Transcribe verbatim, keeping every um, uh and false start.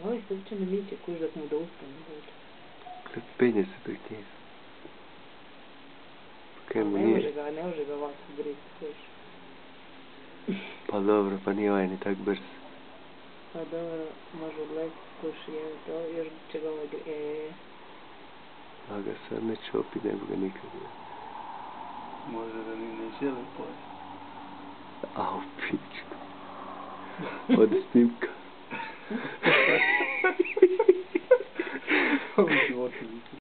Ovaj se uopće ne miče, kuž dok mu da ustane dođe. Kad penje se dok nije. Kaj mu Ne nije? može ga, ne može ga ovako griti, kuž. Pa dobro, pa nije ovaj ni tak brz. Pa dobro, može odletiti, kuš je to, još će ga ovaj griti, eee. A ga sad ne čopi, ne bi ga nikad bio. Možda da ni ne želi pojesti. Au, pičku. Od snimka. Ovo životu